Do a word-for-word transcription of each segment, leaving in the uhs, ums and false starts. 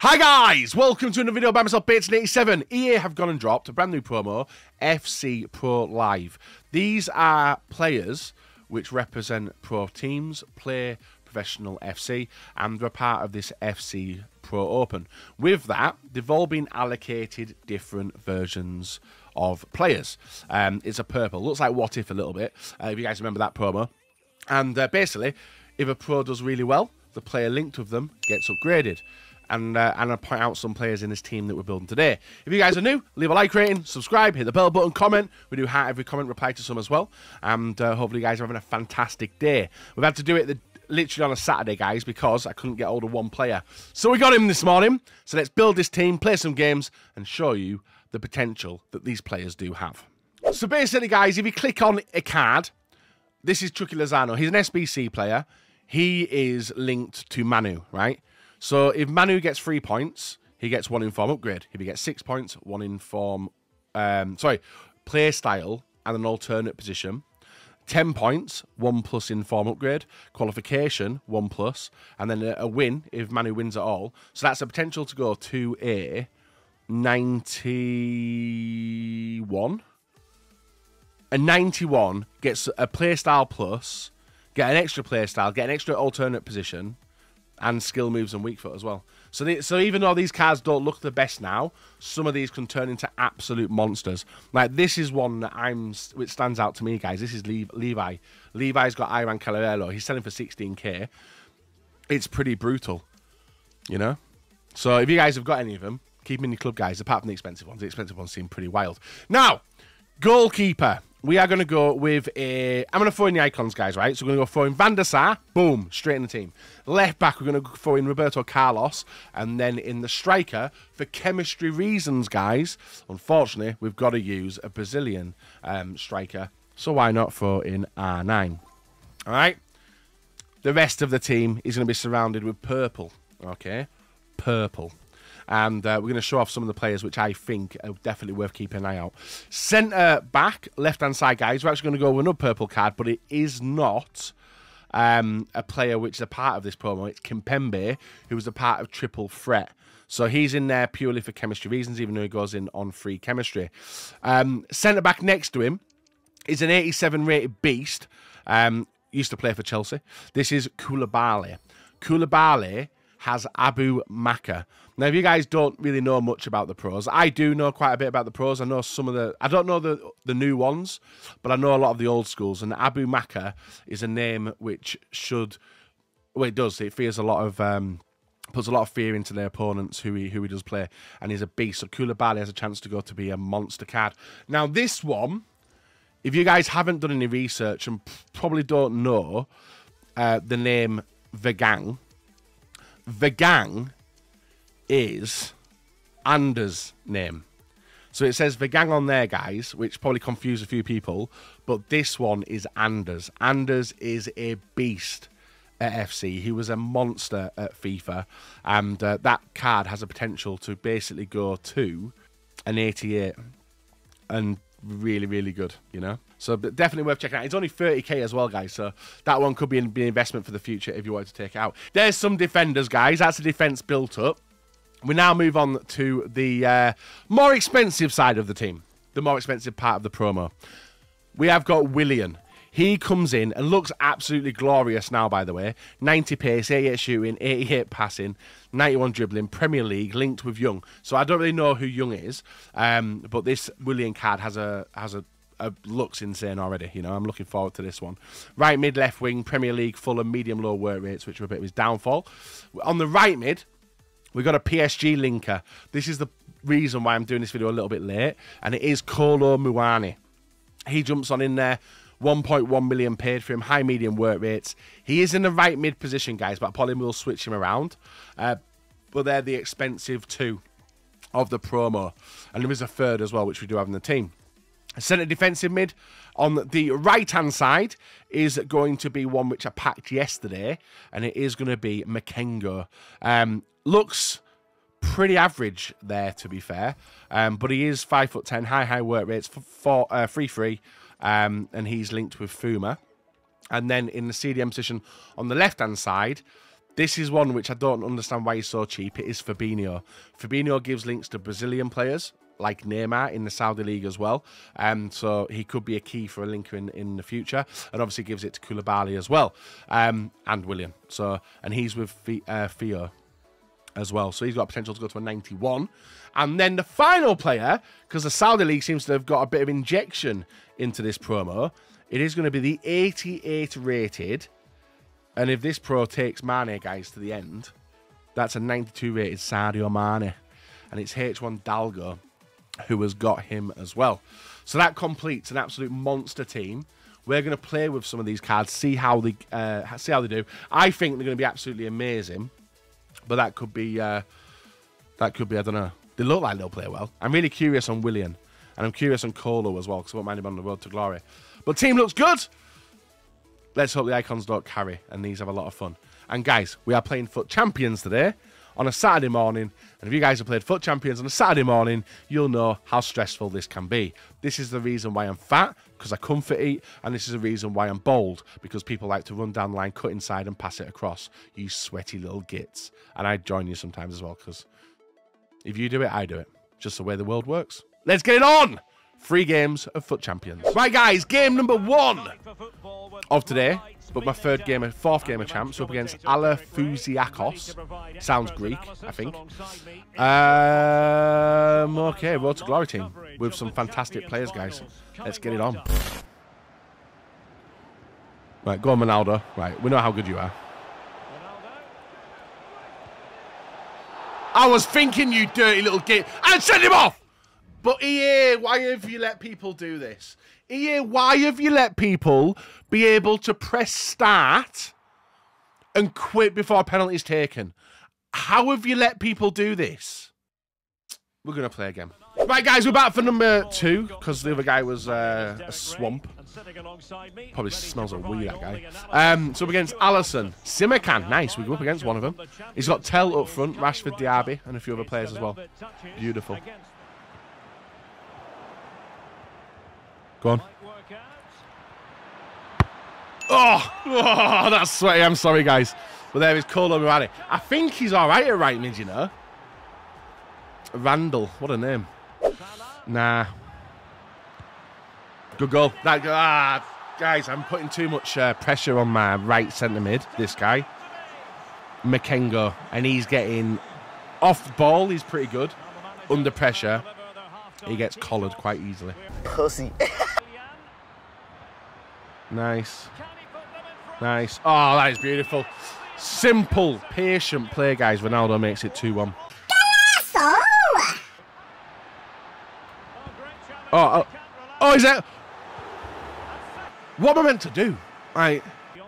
Hi guys, welcome to another video by myself, Bates eighty-seven. E A have gone and dropped a brand new promo, F C Pro Live. These are players which represent pro teams, play professional F C, and they're part of this F C Pro Open. With that, they've all been allocated different versions of players. Um, it's a purple, looks like What If a little bit, uh, if you guys remember that promo. And uh, basically, if a pro does really well, the player linked with them gets upgraded. And, uh, and I'll point out some players in this team that we're building today. If you guys are new, leave a like rating, subscribe, hit the bell button, comment. We do heart every comment, reply to some as well. And uh, hopefully you guys are having a fantastic day. We've had to do it the, literally on a Saturday, guys, because I couldn't get hold of one player. So we got him this morning. So let's build this team, play some games, and show you the potential that these players do have. So basically, guys, if you click on a card, this is Chucky Lozano. He's an S B C player. He is linked to Manu, right? So if Manu gets three points, he gets one inform upgrade. If he gets six points, one inform, um, sorry, play style and an alternate position. Ten points, one plus inform upgrade. Qualification, one plus, and then a, a win if Manu wins at all. So that's a potential to go to a ninety-one. A ninety-one gets a play style plus, get an extra play style, get an extra alternate position, and skill moves and weak foot as well. So, they, so even though these cards don't look the best now, some of these can turn into absolute monsters. Like this is one that I'm, which stands out to me, guys. This is Le Levi. Levi's got Ivan Calabello. He's selling for sixteen K. It's pretty brutal, you know. So if you guys have got any of them, keep them in your club, guys. Apart from the expensive ones, the expensive ones seem pretty wild. Now, goalkeeper. We are going to go with a... I'm going to throw in the icons, guys, right? So we're going to go throw in Van der Sar. Boom. Straight in the team. Left back, we're going to throw in Roberto Carlos. And then in the striker, for chemistry reasons, guys, unfortunately, we've got to use a Brazilian um, striker. So why not throw in R nine? All right? The rest of the team is going to be surrounded with purple. Okay? Purple. And uh, we're going to show off some of the players which I think are definitely worth keeping an eye out. Centre back, left-hand side, guys. We're actually going to go with another purple card, but it is not um, a player which is a part of this promo. It's Kimpembe, who is a part of Triple Threat. So he's in there purely for chemistry reasons, even though he goes in on free chemistry. Um, Centre back next to him is an eighty-seven rated beast. Um, used to play for Chelsea. This is Koulibaly. Koulibaly has Abu Maka. Now, if you guys don't really know much about the pros, I do know quite a bit about the pros. I know some of the... I don't know the, the new ones, but I know a lot of the old schools. And Abu Maka is a name which should... Well, it does. It fears a lot of... Um, puts a lot of fear into their opponents who he, who he does play. And he's a beast. So Koulibaly has a chance to go to be a monster card. Now, this one, if you guys haven't done any research and probably don't know uh, the name Vegang, Vegang is Anders' name. So it says Vegang on there, guys, which probably confused a few people, but this one is Anders. Anders is a beast at F C. He was a monster at FIFA, and uh, that card has a potential to basically go to an eighty-eight, and really, really good, you know? So definitely worth checking out. It's only thirty K as well, guys, so that one could be an investment for the future if you wanted to take it out. There's some defenders, guys. That's the defense built up. We now move on to the uh, more expensive side of the team, the more expensive part of the promo. We have got Willian. He comes in and looks absolutely glorious now, by the way. ninety pace, eighty-eight shooting, eighty-eight passing, ninety-one dribbling, Premier League, linked with Young. So I don't really know who Young is, um, but this Willian card has a has a, a looks insane already. You know, I'm looking forward to this one. Right mid, left wing, Premier League, full of medium low work rates, which were a bit of his downfall. On the right mid, we've got a P S G linker. This is the reason why I'm doing this video a little bit late, and it is KOLO Muani. He jumps on in there. one point one million paid for him, high medium work rates. He is in the right mid position, guys, but I probably will switch him around. Uh, but they're the expensive two of the promo. And there is a third as well, which we do have in the team. Centre defensive mid on the right-hand side is going to be one which I packed yesterday, and it is going to be Makengo. Um, looks pretty average there, to be fair, um, but he is five foot ten, high, high work rates, for, uh, free, free. Um, and he's linked with Fuma. And then in the C D M position on the left-hand side, This is one which I don't understand why he's so cheap. It is Fabinho. Fabinho gives links to Brazilian players like Neymar in the Saudi League as well. Um, so he could be a key for a linker in, in the future. And obviously gives it to Koulibaly as well. Um, and Willian. So, and he's with F uh, Fio as well. So he's got potential to go to a ninety-one. And then the final player, because the Saudi League seems to have got a bit of injection into this promo, it is going to be the eighty-eight rated. And if this pro takes Mane, guys, to the end, that's a ninety-two rated Sadio Mane. And it's H one Dalgo who has got him as well. So that completes an absolute monster team. We're going to play with some of these cards, see how they uh, see how they do. I think they're going to be absolutely amazing, but that could be uh, that could be I don't know. They look like they'll play well. I'm really curious on Willian, and I'm curious on Kolo as well because I won't mind him on the road to glory. But team looks good. Let's hope the icons don't carry and these have a lot of fun. And guys, we are playing Foot Champions today on a Saturday morning. And if you guys have played Foot Champions on a Saturday morning, you'll know how stressful this can be. This is the reason why I'm fat, because I comfort eat. And this is the reason why I'm bold, because people like to run down the line, cut inside and pass it across. You sweaty little gits. And I join you sometimes as well, because if you do it, I do it. Just the way the world works. Let's get it on! Three games of Foot Champions. Right, guys, game number one of today, but my third game, fourth game of champs, up against Alafusiakos. Sounds Greek, I think. Um, okay, road to glory team with some fantastic players, guys. Let's get it on. Right, go on, Ronaldo. Right, we know how good you are. I was thinking, you dirty little git, and send him off! But E A, why have you let people do this? E A, why have you let people be able to press start and quit before a penalty is taken? How have you let people do this? We're going to play again. Right, guys, we're back for number two, because the other guy was uh, a swamp. Probably smells of weed, that guy. Um, so we're against Alisson. Simakan, nice. We go up against one of them. He's got Tell up front, Rashford, Diaby, and a few other players as well. Beautiful. Go on. Oh, oh, that's sweaty. I'm sorry, guys. But there is KOLO MUANI. I think he's all right at right mid, you know. Randall. What a name. Nah. Good goal. That, ah, guys, I'm putting too much uh, pressure on my right centre mid, this guy. Makengo. And he's getting off the ball. He's pretty good. Under pressure, he gets collared quite easily. Pussy. Nice. Nice. Oh, that is beautiful. Simple, patient play, guys. Ronaldo makes it two one. Oh, oh, oh, is that... What am I meant to do? Right.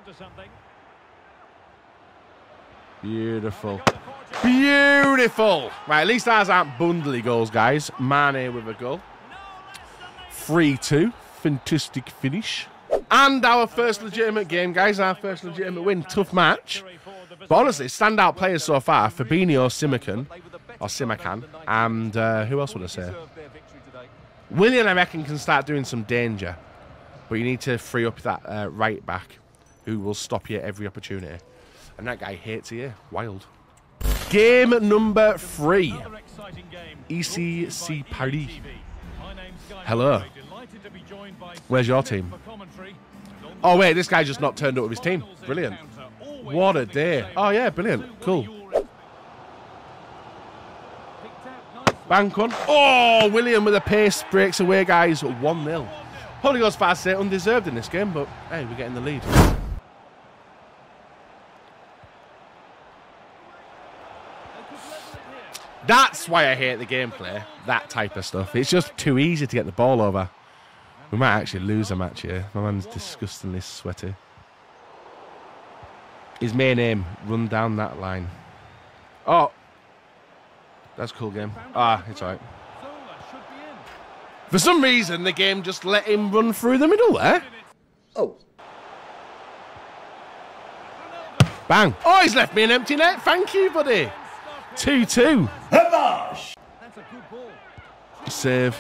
Beautiful. Beautiful. Right, at least ours aren't bundly goals, guys. Mane with a goal. three two. Fantastic finish. And our first legitimate game, guys. Our first legitimate win. Tough match. But honestly, standout players so far. Fabinho, Simakan, or Simakan. And uh, who else would I say? Willian, I reckon, can start doing some danger. But you need to free up that uh, right back who will stop you at every opportunity. And that guy hates you. Wild. Game number three. E C C Paris. Hello. Where's your team? Oh, wait, this guy just not turned up with his team. Brilliant. What a day. Oh, yeah, brilliant. Cool. Bank on. Oh, Willian with a pace breaks away, guys. one nil. Probably goes fast, say undeserved in this game, but hey, we're getting the lead. That's why I hate the gameplay. That type of stuff. It's just too easy to get the ball over. We might actually lose a match here. My man's disgustingly sweaty. His main aim, run down that line. Oh. That's a cool game. Ah, it's alright. For some reason, the game just let him run through the middle there. Oh. Bang. Oh, he's left me an empty net. Thank you, buddy. two two. Save.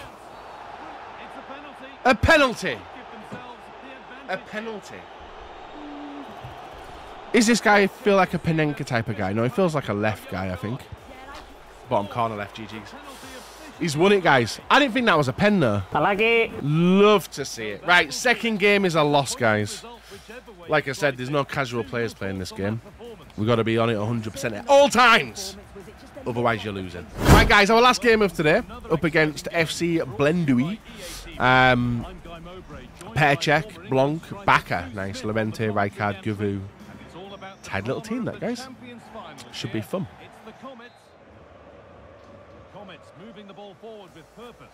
A penalty. A penalty. Is this guy feel like a Panenka type of guy? No, he feels like a left guy, I think. Bottom corner left, G G's. He's won it, guys. I didn't think that was a pen, though. I like it. Love to see it. Right, second game is a loss, guys. Like I said, there's no casual players playing this game. We've got to be on it one hundred percent at all times. Otherwise, you're losing. Right, guys, our last game of today, up against F C Blendui. Um, Petrcek, Blanc, Baka. Nice. Levente, Rijkaard, Guvu. Tight little team, that, guys. Should be fun. Moving the ball forward with purpose.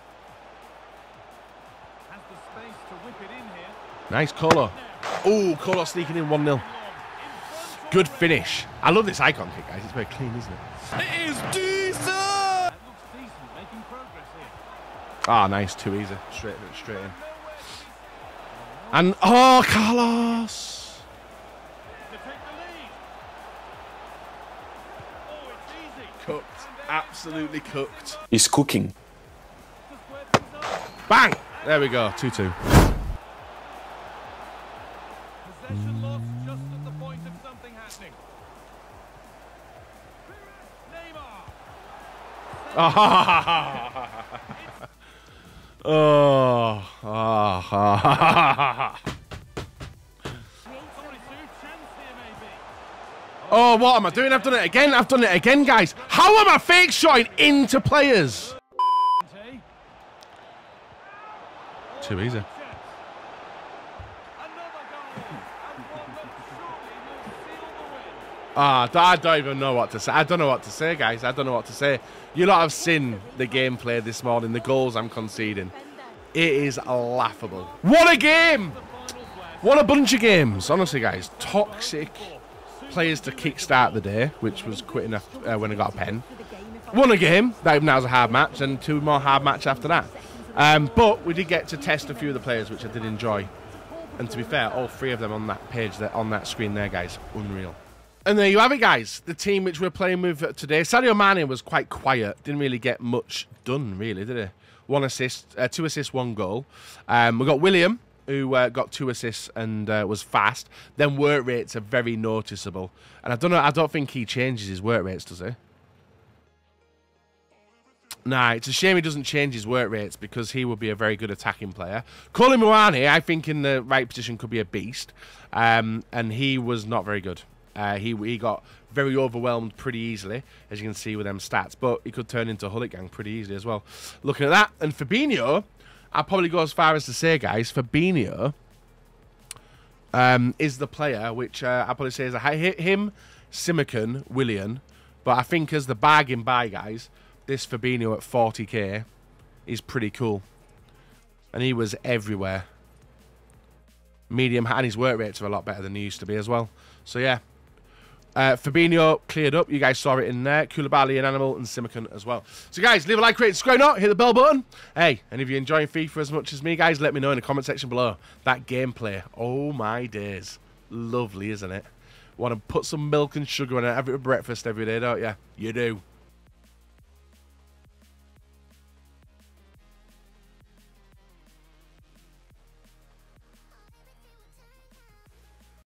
Has the space to whip it in here. Nice, Kolo. Oh, Kolo sneaking in one nil. Good finish. I love this icon kick, guys. It's very clean, isn't it? It is decent! That looks decent, making progress here. Ah, nice. Too easy. Straight, straight in. And, oh, Carlos! To take the lead. Oh, it's easy. Cooked. Absolutely cooked. He's cooking. Bang! There we go. two two. Possession lost just at the point of something happening. Neymar. Oh. Oh. Oh, what am I doing? I've done it again. I've done it again, guys. How am I fake shotting into players? Too easy. Ah, oh, I don't even know what to say. I don't know what to say, guys. I don't know what to say. You lot have seen the gameplay this morning, the goals I'm conceding. It is laughable. What a game! What a bunch of games. Honestly, guys. Toxic players to kickstart the day, which was quick enough uh, when I got a pen. Won a game. That now was a hard match, and two more hard matches after that. Um, but we did get to test a few of the players, which I did enjoy. And to be fair, all three of them on that page, that on that screen there, guys, unreal. And there you have it, guys. The team which we're playing with today. Sadio Mane was quite quiet. Didn't really get much done, really, did he? One assist, uh, two assists, one goal. Um, we got William, who uh, got two assists and uh, was fast. Then work rates are very noticeable. And I don't know. I don't think he changes his work rates, does he? Nah, it's a shame he doesn't change his work rates because he would be a very good attacking player. KOLO Muani, I think in the right position could be a beast. Um, and he was not very good. Uh, he he got very overwhelmed pretty easily, as you can see with them stats. But he could turn into a Hullet gang pretty easily as well. Looking at that. And Fabinho, I'll probably go as far as to say, guys, Fabinho um, is the player which uh, I'll probably say is a high hit him, Simicon, Willian. But I think as the bargain buy, guys, this Fabinho at forty K is pretty cool. And he was everywhere. Medium, and his work rates are a lot better than they used to be as well. So, yeah. Uh, Fabinho cleared up. You guys saw it in there. Koulibaly and Animal and Simicon as well. So, guys, leave a like, rate, subscribe, not hit the bell button. Hey, and if you're enjoying FIFA as much as me, guys, let me know in the comment section below. That gameplay, oh my days. Lovely, isn't it? Want to put some milk and sugar on it, have it for breakfast every day, don't you? You do.